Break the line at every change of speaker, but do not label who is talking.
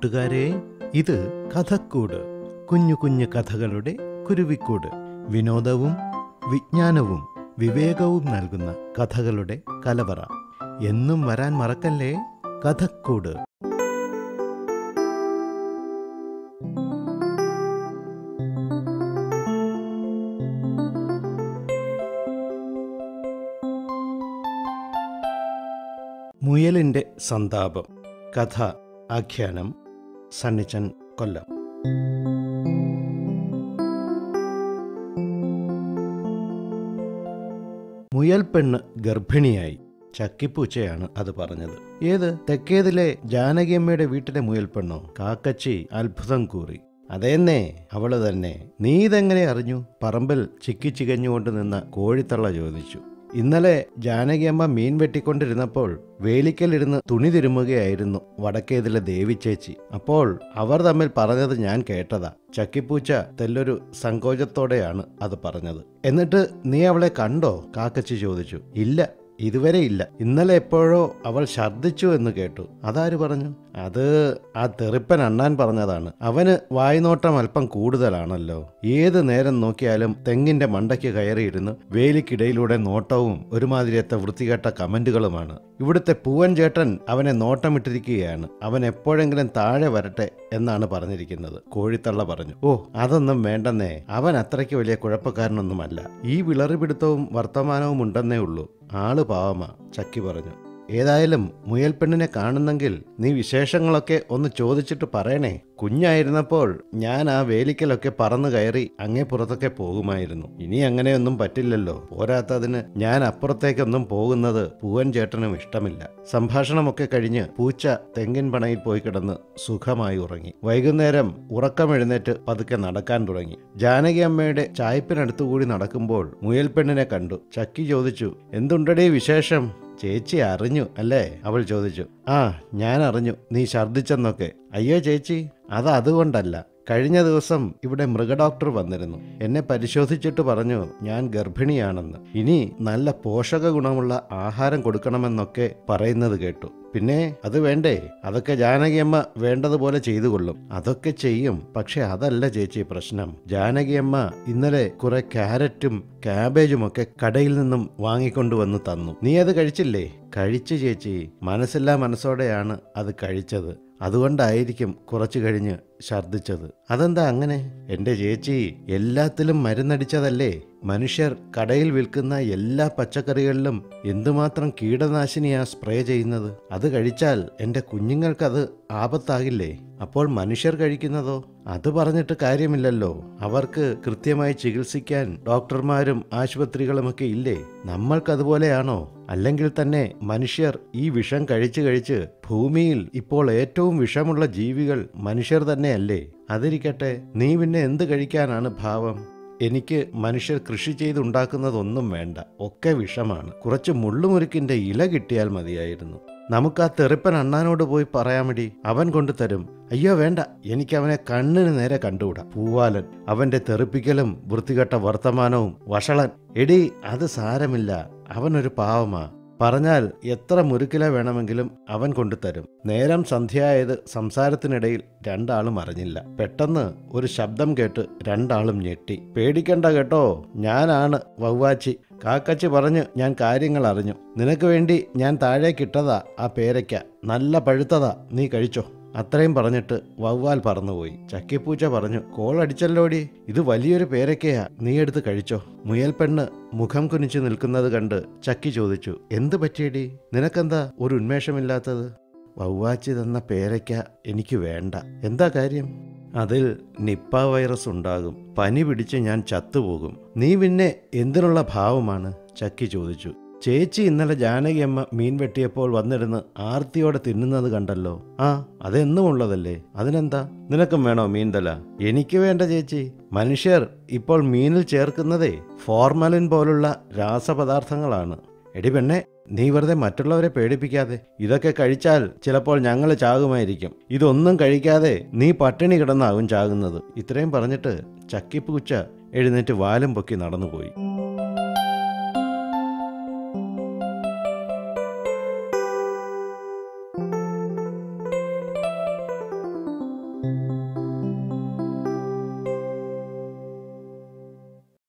കൂട്ടുകാരെ, ഇത് കഥക്കൂട്. കുഞ്ഞു കുഞ്ഞു കഥകളുടെ കുരുവിക്കൂട്. വിനോദവും വിജ്ഞാനവും വിവേകവും നൽകുന്ന കഥകളുടെ കലവറ. എന്നും വരാൻ മറക്കല്ലേ കഥക്കൂട്. മുയലിൻ്റെ സന്താപം. കഥ ആഖ്യാനം സണ്ണിച്ചൻ കൊല്ലം. മുയൽ പെണ്ണ് ഗർഭിണിയായി. ചക്കിപ്പൂച്ചയാണ് അത് പറഞ്ഞത്. ഏത് തെക്കേതിലെ ജാനകിയമ്മയുടെ വീട്ടിലെ മുയൽ പെണ്ണോ? കാക്കച്ചി അത്ഭുതം കൂറി. അതേന്നേ, അവള് തന്നെ. നീ ഇതെങ്ങനെ അറിഞ്ഞു? പറമ്പിൽ ചിക്കിച്ചികഞ്ഞുകൊണ്ട് നിന്ന കോഴിത്തള്ള ചോദിച്ചു. ഇന്നലെ ജാനകിയമ്മ മീൻ വെട്ടിക്കൊണ്ടിരുന്നപ്പോൾ വേലിക്കലിരുന്ന് തുണി തിരുമുകയായിരുന്നു വടക്കേതിലെ ദേവിച്ചേച്ചി. അപ്പോൾ അവർ തമ്മിൽ പറഞ്ഞത് ഞാൻ കേട്ടതാ. ചക്കിപ്പൂച്ച തെല്ലൊരു സങ്കോചത്തോടെയാണ് അത് പറഞ്ഞത്. എന്നിട്ട് നീ അവളെ കണ്ടോ? കാക്കച്ചി ചോദിച്ചു. ഇല്ല, ഇതുവരെ ഇല്ല. ഇന്നലെ എപ്പോഴോ അവൾ ഛർദ്ദിച്ചു എന്ന് കേട്ടു. അതാര് പറഞ്ഞു? അത് ആ തെറിപ്പൻ അണ്ണാൻ പറഞ്ഞതാണ്. അവന് വായ്നോട്ടം അല്പം കൂടുതലാണല്ലോ. ഏത് നേരം നോക്കിയാലും തെങ്ങിന്റെ മണ്ടയ്ക്ക് കയറിയിരുന്ന് വേലിക്കിടയിലൂടെ നോട്ടവും ഒരുമാതിരിയത്തെ വൃത്തികെട്ട കമന്റുകളുമാണ്. ഇവിടുത്തെ പൂവൻ ചേട്ടൻ അവനെ നോട്ടമിട്ടിരിക്കുകയാണ്. അവൻ എപ്പോഴെങ്കിലും താഴെ വരട്ടെ എന്നാണ് പറഞ്ഞിരിക്കുന്നത്. കോഴിത്തള്ള പറഞ്ഞു. ഓ, അതൊന്നും വേണ്ടെന്നേ. അവൻ അത്രയ്ക്ക് വലിയ കുഴപ്പക്കാരനൊന്നുമല്ല. ഈ വിളറിപിടുത്തവും വർത്തമാനവും ഉണ്ടെന്നേ ഉള്ളൂ. ആള് പാവമാ, ചക്കി പറഞ്ഞു. ഏതായാലും മുയൽ പെണ്ണിനെ കാണുന്നെങ്കിൽ നീ വിശേഷങ്ങളൊക്കെ ഒന്ന് ചോദിച്ചിട്ട് പറയണേ. കുഞ്ഞായിരുന്നപ്പോൾ ഞാൻ ആ വേലിക്കലൊക്കെ പറന്നു കയറി അങ്ങേ പുറത്തൊക്കെ പോകുമായിരുന്നു. ഇനി അങ്ങനെയൊന്നും പറ്റില്ലല്ലോ. പോരാത്തതിന് ഞാൻ അപ്പുറത്തേക്കൊന്നും പോകുന്നത് പൂവൻ ചേട്ടനും ഇഷ്ടമില്ല. സംഭാഷണമൊക്കെ കഴിഞ്ഞ് പൂച്ച തെങ്ങിൻ പണയിൽ പോയി കിടന്ന് സുഖമായി ഉറങ്ങി. വൈകുന്നേരം ഉറക്കമെഴുന്നേറ്റ് പതുക്കെ നടക്കാൻ തുടങ്ങി. ജാനകി അമ്മയുടെ ചായ്പിനടുത്തുകൂടി നടക്കുമ്പോൾ മുയൽ പെണ്ണിനെ കണ്ടു. ചക്കി ചോദിച്ചു, എന്തുണ്ടടേ വിശേഷം? ചേച്ചി അറിഞ്ഞു അല്ലേ? അവൾ ചോദിച്ചു. ആ, ഞാൻ അറിഞ്ഞു, നീ ഛർദ്ദിച്ചെന്നൊക്കെ. അയ്യോ ചേച്ചി, അതുകൊണ്ടല്ല. കഴിഞ്ഞ ദിവസം ഇവിടെ മൃഗഡോക്ടർ വന്നിരുന്നു. എന്നെ പരിശോധിച്ചിട്ട് പറഞ്ഞു ഞാൻ ഗർഭിണിയാണെന്ന്. ഇനി നല്ല പോഷക ഗുണമുള്ള ആഹാരം കൊടുക്കണമെന്നൊക്കെ പറയുന്നത് കേട്ടു. പിന്നെ അത് വേണ്ടേ? അതൊക്കെ ജാനകിയമ്മ വേണ്ടതുപോലെ ചെയ്തു കൊള്ളും. അതൊക്കെ ചെയ്യും. പക്ഷെ അതല്ല ചേച്ചി പ്രശ്നം. ജാനകിയമ്മ ഇന്നലെ കുറെ ക്യാരറ്റും ക്യാബേജും ഒക്കെ കടയിൽ നിന്നും വാങ്ങിക്കൊണ്ടുവന്ന് തന്നു. നീ അത് കഴിച്ചില്ലേ? കഴിച്ചു ചേച്ചി. മനസ്സില്ലാ മനസ്സോടെയാണ് അത് കഴിച്ചത്. അതുകൊണ്ടായിരിക്കും കുറച്ചു കഴിഞ്ഞ് ഛർദ്ദിച്ചത്. അതെന്താ അങ്ങനെ? എൻ്റെ ചേച്ചി, എല്ലാത്തിലും മരുന്നടിച്ചതല്ലേ? മനുഷ്യർ കടയിൽ വിൽക്കുന്ന എല്ലാ പച്ചക്കറികളിലും എന്തുമാത്രം കീടനാശിനിയാ സ്പ്രേ ചെയ്യുന്നത്. അത് കഴിച്ചാൽ എൻ്റെ കുഞ്ഞുങ്ങൾക്കത് ആപത്താകില്ലേ? അപ്പോൾ മനുഷ്യർ കഴിക്കുന്നതോ? അത് പറഞ്ഞിട്ട് കാര്യമില്ലല്ലോ. അവർക്ക് കൃത്യമായി ചികിത്സിക്കാൻ ഡോക്ടർമാരും ആശുപത്രികളുമൊക്കെ ഇല്ലേ? നമ്മൾക്കതുപോലെയാണോ? അല്ലെങ്കിൽ തന്നെ മനുഷ്യർ ഈ വിഷം കഴിച്ച് കഴിച്ച് ഭൂമിയിൽ ഇപ്പോൾ ഏറ്റവും വിഷമുള്ള ജീവികൾ മനുഷ്യർ തന്നെയല്ലേ? അതിരിക്കട്ടെ, നീ പിന്നെ എന്ത് കഴിക്കാനാണ് ഭാവം? എനിക്ക് മനുഷ്യർ കൃഷി ചെയ്തുണ്ടാക്കുന്നതൊന്നും വേണ്ട. ഒക്കെ വിഷമാണ്. കുറച്ച് മുള്ളുമുരുക്കിന്റെ ഇല കിട്ടിയാൽ മതിയായിരുന്നു. നമുക്ക് ആ തെറിപ്പൻ അണ്ണാനോട് പോയി പറയാമടി, അവൻ കൊണ്ടുതരും. അയ്യോ വേണ്ട, എനിക്കവനെ കണ്ണിന് നേരെ കണ്ടുകൂടാ. പൂവാലൻ, അവന്റെ തെറിപ്പിക്കലും വൃത്തികെട്ട വർത്തമാനവും വഷളൻ. എടി, അത് സാരമില്ല, അവനൊരു പാവമാ. പറഞ്ഞാൽ എത്ര മുരുക്കില വേണമെങ്കിലും അവൻ കൊണ്ടുതരും. നേരം സന്ധ്യയായത് സംസാരത്തിനിടയിൽ രണ്ടാളും അറിഞ്ഞില്ല. പെട്ടെന്ന് ഒരു ശബ്ദം കേട്ട് രണ്ടാളും ഞെട്ടി. പേടിക്കണ്ട കേട്ടോ, ഞാനാണ് വവ്വാച്ചി. കാക്കച്ചി പറഞ്ഞ് ഞാൻ കാര്യങ്ങൾ അറിഞ്ഞു. നിനക്ക് വേണ്ടി ഞാൻ താഴേക്കിട്ടതാ ആ പേരയ്ക്ക. നല്ല പഴുത്തതാ, നീ കഴിച്ചോ. അത്രയും പറഞ്ഞിട്ട് വവ്വാൽ പറന്നുപോയി. ചക്കിപ്പൂച്ച പറഞ്ഞു, കോളടിച്ചല്ലോടി, ഇത് വലിയൊരു പേരയ്ക്കയാ, നീ എടുത്ത് കഴിച്ചോ. മുയൽ പെണ്ണ് മുഖം കുനിച്ചു നിൽക്കുന്നത് കണ്ട് ചക്കി ചോദിച്ചു, എന്ത് പറ്റിയടി? നിനക്കെന്താ ഒരു ഉന്മേഷമില്ലാത്തത്? വവ്വാച്ചി തന്ന പേരയ്ക്ക എനിക്ക് വേണ്ട. എന്താ കാര്യം? അതിൽ നിപ്പ വൈറസ് ഉണ്ടാകും. പനി പിടിച്ച് ഞാൻ ചത്തുപോകും. നീ പിന്നെ എന്തിനുള്ള ഭാവമാണ്? ചക്കി ചോദിച്ചു. ചേച്ചി ഇന്നലെ ജാനകിയമ്മ മീൻ വെട്ടിയപ്പോൾ വന്നിരുന്ന് ആർത്തിയോടെ തിന്നുന്നത് കണ്ടല്ലോ. ആ, അതെന്നും ഉള്ളതല്ലേ, അതിനെന്താ? നിനക്കും വേണോ മീൻതല? എനിക്ക് വേണ്ട ചേച്ചി. മനുഷ്യർ ഇപ്പോൾ മീനിൽ ചേർക്കുന്നതേ ഫോർമലിൻ പോലുള്ള രാസപദാർത്ഥങ്ങളാണ്. എടി പെണ്ണെ, നീ വെറുതെ മറ്റുള്ളവരെ പേടിപ്പിക്കാതെ. ഇതൊക്കെ കഴിച്ചാൽ ചിലപ്പോൾ ഞങ്ങൾ ചാകുമായിരിക്കും. ഇതൊന്നും കഴിക്കാതെ നീ പട്ടിണി കിടന്നാകും ചാകുന്നത്. ഇത്രയും പറഞ്ഞിട്ട് ചക്കിപ്പൂച്ച എഴുന്നേറ്റ് വാലും പൊക്കി നടന്നുപോയി.